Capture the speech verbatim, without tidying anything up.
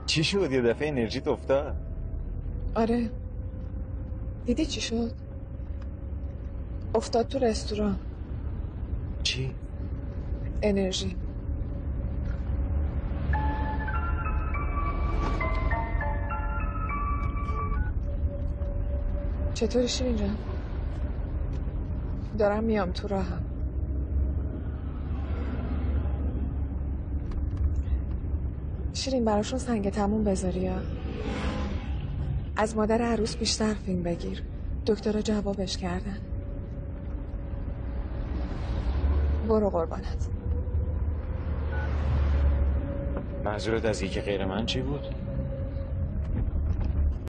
چی شد؟ یه دفعه انرژیت افتاد؟ آره. دیدی چی شد؟ افتاد تو رستوران. چی؟ انرژی. چطوری شیرین جان؟ دارم میام تو راهم. شیرین براشون سنگ تموم بذاری ها. از مادر عروس بیشتر فیلم بگیر. دکترها جوابش کردن. برو قربانت. منظورت از یکی غیر من چی بود؟